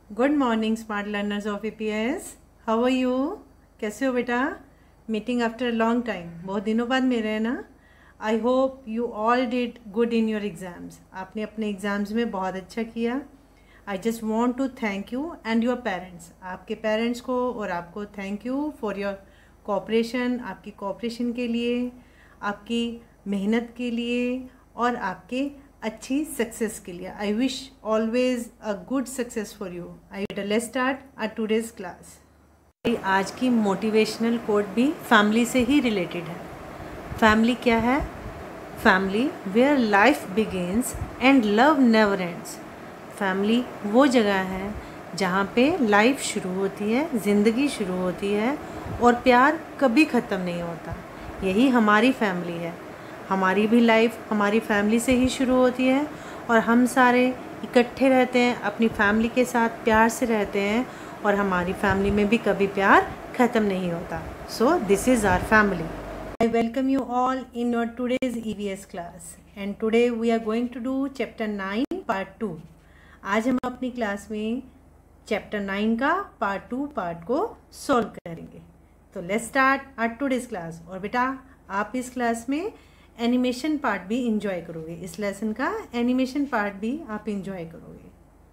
Good morning smart learners of EPS। How are you? कैसे हो बेटा? Meeting after a long time, बहुत दिनों बाद मिले हैं ना। I hope you all did good in your exams. आपने अपने एग्ज़ाम्स में बहुत अच्छा किया। I just want to thank you and your parents, आपके पेरेंट्स को और आपको thank you for your cooperation, आपकी कोऑपरेशन के लिए, आपकी मेहनत के लिए और आपके अच्छी सक्सेस के लिए। I wish always a good success for you. I let's start our today's class. आज की मोटिवेशनल कोट भी फैमिली से ही रिलेटेड है। फैमिली क्या है? Family where life begins and love never ends. Family वो जगह है जहाँ पे लाइफ शुरू होती है, ज़िंदगी शुरू होती है और प्यार कभी ख़त्म नहीं होता। यही हमारी फैमिली है। हमारी भी लाइफ हमारी फैमिली से ही शुरू होती है और हम सारे इकट्ठे रहते हैं, अपनी फैमिली के साथ प्यार से रहते हैं और हमारी फैमिली में भी कभी प्यार ख़त्म नहीं होता। So this is our family. I welcome you all in your today's EVS class and today we are going to do chapter 9 part 2। आज हम अपनी क्लास में चैप्टर 9 का पार्ट 2 पार्ट को सॉल्व करेंगे। तो let's start our today's class. और बेटा आप इस क्लास में एनिमेशन पार्ट भी इंजॉय करोगे। इस लेसन का एनिमेशन पार्ट भी आप इंजॉय करोगे।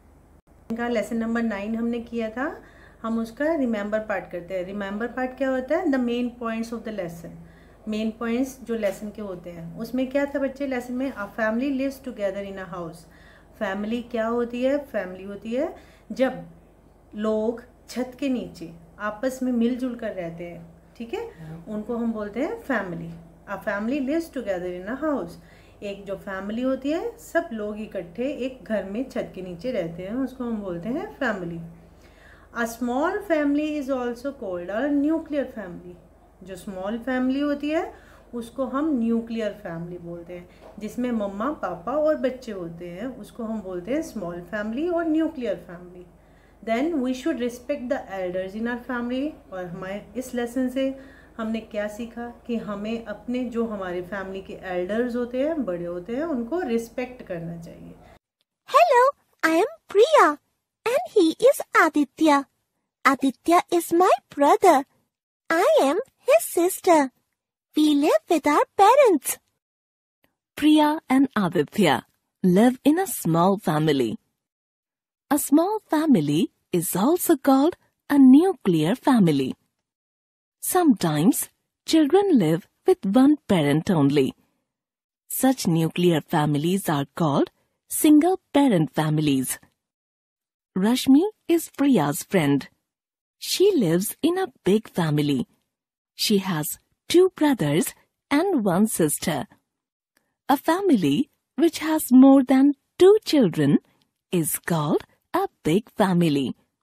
इनका लेसन नंबर 9 हमने किया था, हम उसका रिमेंबर पार्ट करते हैं। रिमेंबर पार्ट क्या होता है? The main points of the lesson. Main points जो लेसन के होते हैं उसमें क्या था बच्चे? लेसन में a family lives together in a house. Family क्या होती है? फैमिली होती है जब लोग छत के नीचे आपस में मिलजुल कर रहते हैं, ठीक है, उनको हम बोलते हैं family. A family lives together in a house. एक जो फैमिली होती है, सब लोग इकट्ठे एक घर में छत के नीचे रहते हैं, उसको हम बोलते हैं family. A small family is also called a nuclear family. जो स्मॉल फैमिली होती है उसको हम न्यूक्लियर फैमिली बोलते हैं, जिसमें मम्मा पापा और बच्चे होते हैं, उसको हम बोलते हैं स्मॉल फैमिली और nuclear family. Then we should respect the elders in our family. और हमारे इस लेसन से हमने क्या सीखा कि हमें अपने जो हमारे फैमिली के एल्डर्स होते हैं, बड़े होते हैं, उनको रिस्पेक्ट करना चाहिए। Hello, I am Priya and he is Aditya. Aditya is my brother. I am his sister. We live with our parents. Priya and Aditya live in a small family. A small family is also called a nuclear family. Sometimes children live with one parent only. Such nuclear families are called single-parent families. Rashmi is Priya's friend. She lives in a big family. She has 2 brothers and 1 sister. A family which has more than 2 children is called a big family.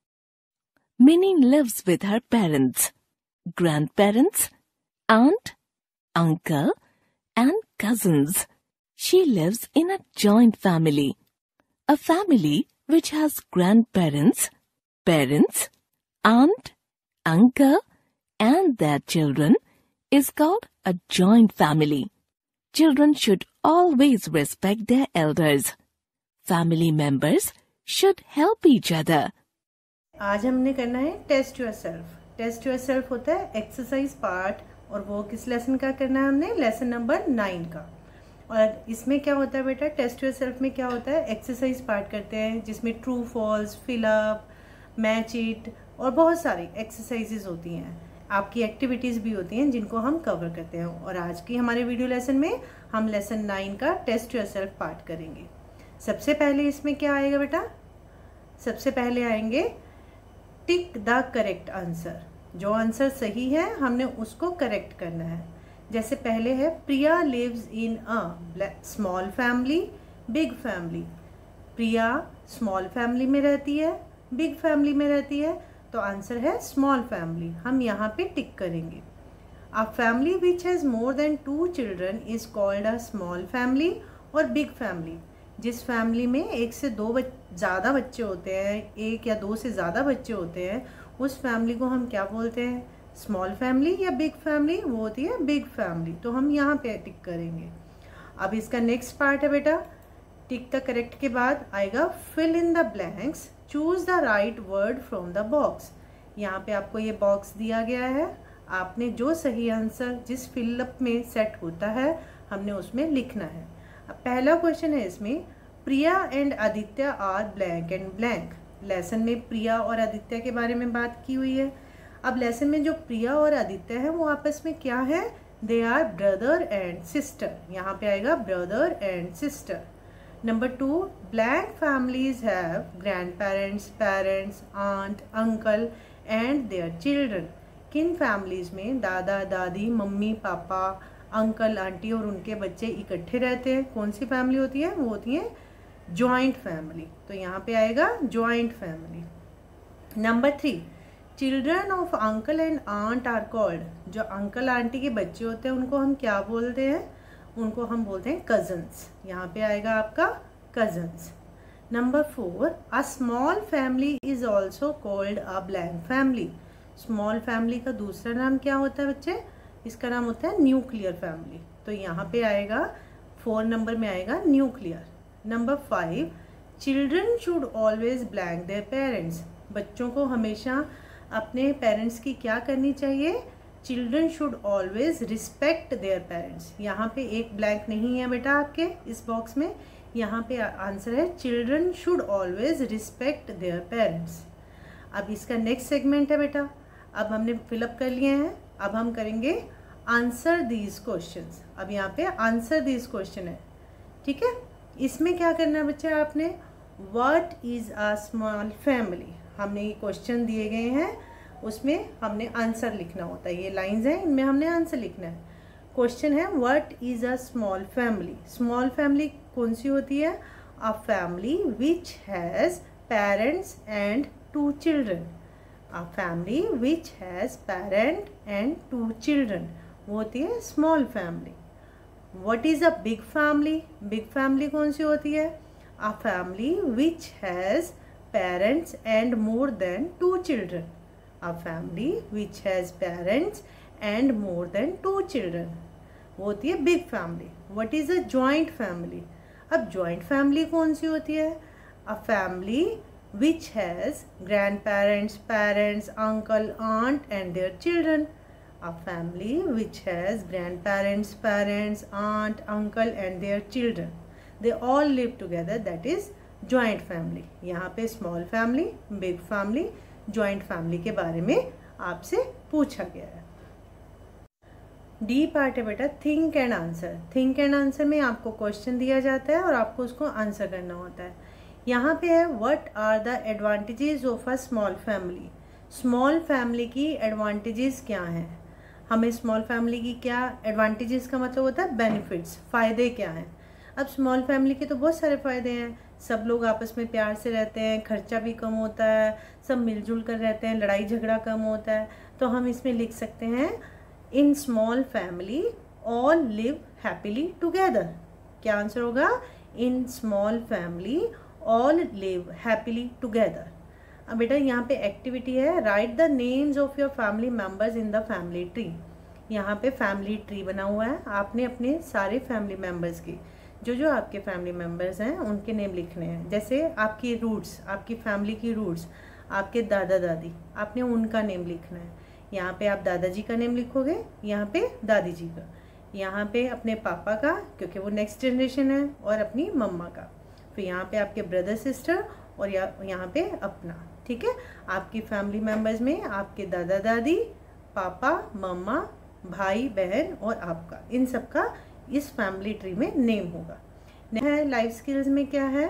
Minnie lives with her parents, grandparents, aunt, uncle, and cousins. She lives in a joint family. A family which has grandparents, parents, aunt, uncle, and their children is called a joint family. Children should always respect their elders. Family members should help each other. आज हमने करना है test yourself. Test yourself होता है exercise part, और वो किस lesson का करना है? हमने लेसन नंबर 9 का। और इसमें क्या होता है बेटा? टेस्ट योरसेल्फ में क्या होता है? एक्सरसाइज पार्ट करते हैं, जिसमें true false, fill up, match it और बहुत सारी एक्सरसाइजेज होती हैं। आपकी एक्टिविटीज़ भी होती हैं जिनको हम कवर करते हैं। और आज की हमारे वीडियो लेसन में हम लेसन 9 का टेस्ट योरसेल्फ पार्ट करेंगे। सबसे पहले इसमें क्या आएगा बेटा? सबसे पहले आएंगे टिक द करेक्ट आंसर। जो आंसर सही है हमने उसको करेक्ट करना है। जैसे पहले है Priya lives in a small family, big family. Priya small family में रहती है, बिग फैमिली में रहती है, तो आंसर है स्मॉल फैमिली। हम यहाँ पे टिक करेंगे। A family which has more than 2 children is called a small family और बिग फैमिली। जिस फैमिली में 1 से 2 ज़्यादा बच्चे होते हैं, 1 या 2 से ज़्यादा बच्चे होते हैं, उस फैमिली को हम क्या बोलते हैं? स्मॉल फैमिली या बिग फैमिली? वो होती है बिग फैमिली। तो हम यहाँ पे टिक करेंगे। अब इसका नेक्स्ट पार्ट है बेटा टिक द करेक्ट के बाद आएगा fill in the blanks, choose the right word from the box. यहाँ पे आपको ये बॉक्स दिया गया है, आपने जो सही आंसर जिस फिलअप में सेट होता है हमने उसमें लिखना है। अब पहला क्वेश्चन है इसमें, Priya and Aditya are blank and blank. Lesson में प्रिया और आदित्य के बारे में बात की हुई है। अब लेसन में जो प्रिया और आदित्य है वो आपस में क्या है, they are brother and sister. यहाँ पे आएगा brother and sister. Number 2, blank families have grandparents, parents, aunt, uncle and their children. किन फैमिलीज में दादा दादी, मम्मी पापा, अंकल आंटी और उनके बच्चे इकट्ठे रहते हैं? कौन सी फैमिली होती है? वो होती है जॉइंट फैमिली। तो यहाँ पे आएगा joint family. Number 3, children of uncle and aunt are called. जो अंकल आंटी के बच्चे होते हैं उनको हम क्या बोलते हैं? उनको हम बोलते हैं कजन्स। यहाँ पे आएगा आपका cousins. Number 4, a small family is also called a blank family. Small family का दूसरा नाम क्या होता है बच्चे? इसका नाम होता है न्यूक्लियर फैमिली। तो यहाँ पे आएगा 4 नंबर में आएगा nuclear. Number 5, children should always blank their parents. बच्चों को हमेशा अपने पेरेंट्स की क्या करनी चाहिए? Children should always respect their parents. यहाँ पे एक ब्लैंक नहीं है बेटा आपके इस बॉक्स में, यहाँ पे आंसर है children should always respect their parents. अब इसका नेक्स्ट सेगमेंट है बेटा, अब हमने फिलअप कर लिए हैं, अब हम करेंगे आंसर दीज क्वेश्चंस। अब यहाँ पे आंसर दीज क्वेश्चन है, ठीक है। इसमें क्या करना है बच्चे आपने, what is a small family. हमने ये क्वेश्चन दिए गए हैं, उसमें हमने आंसर लिखना होता है। ये लाइंस हैं, इनमें हमने आंसर लिखना है। क्वेश्चन है what is a small family. Small family कौन सी होती है? A family which has parents and 2 children. A family which has parent and 2 children, वो होती है small family. What is a big family. Big family कौन सी होती है? A family which has parents and more than 2 children. A family which has parents and more than 2 children, वो होती है big family. What is a joint family. अब joint family कौन सी होती है? A family which has grandparents, parents, uncle, aunt and their children. A family which has grandparents, parents, aunt, uncle and their children. They all live together, that is joint family. यहाँ पे small family, big family, joint family के बारे में आपसे पूछा गया है। D part है बेटा think and answer. Think and answer में आपको क्वेश्चन दिया जाता है और आपको उसको आंसर करना होता है। यहाँ पे है what are the advantages of a small family. Small family की एडवांटेजेस क्या हैं? हमें स्मॉल फैमिली की क्या एडवांटेजेस का मतलब होता है बेनिफिट्स, फ़ायदे क्या हैं। अब स्मॉल फैमिली के तो बहुत सारे फ़ायदे हैं। सब लोग आपस में प्यार से रहते हैं, खर्चा भी कम होता है, सब मिलजुल कर रहते हैं, लड़ाई झगड़ा कम होता है। तो हम इसमें लिख सकते हैं in small family all live happily together. क्या आंसर होगा? In small family all live happily together. अब बेटा यहाँ पे एक्टिविटी है, write the names of your family members in the family tree. यहाँ पे फैमिली ट्री बना हुआ है, आपने अपने सारे फैमिली मेम्बर्स की जो आपके फैमिली मेम्बर्स हैं उनके नेम लिखने हैं। जैसे आपकी रूट्स, आपकी फैमिली की रूट्स, आपके दादा दादी, आपने उनका नेम लिखना है। यहाँ पे आप दादाजी का नेम लिखोगे, यहाँ पे दादी जी का, यहाँ पे अपने पापा का क्योंकि वो नेक्स्ट जनरेशन है, और अपनी मम्मा का। फिर यहाँ पे आपके ब्रदर सिस्टर और यहाँ पे अपना, ठीक है। आपकी फैमिली मेम्बर्स में आपके दादा दादी, पापा, मम्मा, भाई बहन और आपका, इन सब का इस फैमिली ट्री में नेम होगा। है लाइफ स्किल्स में क्या है,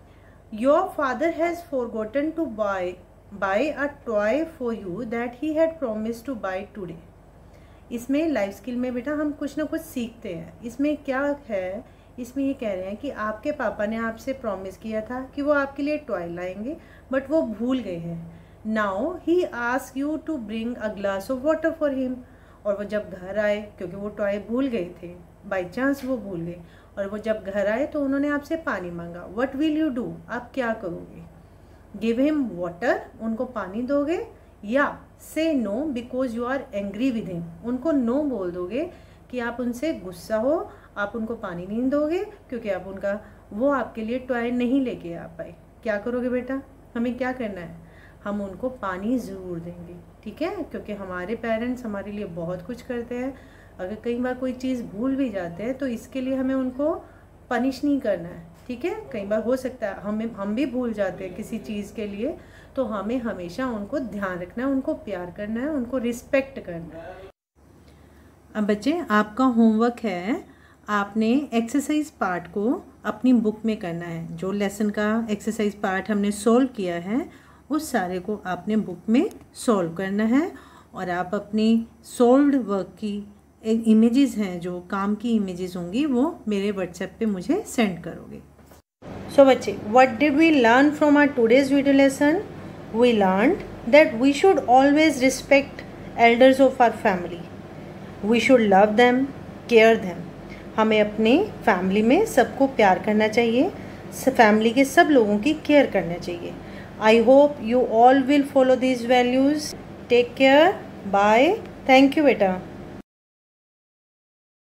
your father has forgotten to buy a toy for you that he had promised to buy today. इसमें लाइफ स्किल में बेटा हम कुछ ना कुछ सीखते हैं। इसमें क्या है, इसमें ये कह रहे हैं कि आपके पापा ने आपसे प्रॉमिस किया था कि वो आपके लिए टॉय लाएंगे, बट वो भूल गए हैं। Now he ask you to bring a glass of water for him. और वो जब घर आए, क्योंकि वो टॉय भूल गए थे, बाई चांस वो भूल गए, और वो जब घर आए तो उन्होंने आपसे पानी मांगा। व्हाट विल यू डू, आप क्या करोगे? गिव हिम वाटर, उनको पानी दोगे, या say no because you are angry with him, उनको नो बोल दोगे कि आप उनसे गुस्सा हो, आप उनको पानी नहीं दोगे क्योंकि आप वो आपके लिए टॉय नहीं लेके आ पाए, क्या करोगे बेटा? हमें क्या करना है? हम उनको पानी ज़रूर देंगे, ठीक है? क्योंकि हमारे पेरेंट्स हमारे लिए बहुत कुछ करते हैं। अगर कई बार कोई चीज़ भूल भी जाते हैं तो इसके लिए हमें उनको पनिश नहीं करना है, ठीक है? कई बार हो सकता है हम भी भूल जाते हैं किसी चीज़ के लिए, तो हमें हमेशा उनको ध्यान रखना है, उनको प्यार करना है, उनको रिस्पेक्ट करना है। अब बच्चे, आपका होमवर्क है, आपने एक्सरसाइज पार्ट को अपनी बुक में करना है। जो लेसन का एक्सरसाइज पार्ट हमने सॉल्व किया है उस सारे को आपने बुक में सॉल्व करना है, और आप अपनी सॉल्व्ड वर्क की इमेजेस हैं, जो काम की इमेजेस होंगी, वो मेरे व्हाट्सएप पे मुझे सेंड करोगे। सो बच्चे, what did we learn from our today's video lesson? We learned that we should always respect elders of our family. We should love them, care them. हमें अपने फैमिली में सबको प्यार करना चाहिए, फैमिली के सब लोगों की केयर करना चाहिए। I hope you all will follow these values. Take care. Bye. Thank you, beta.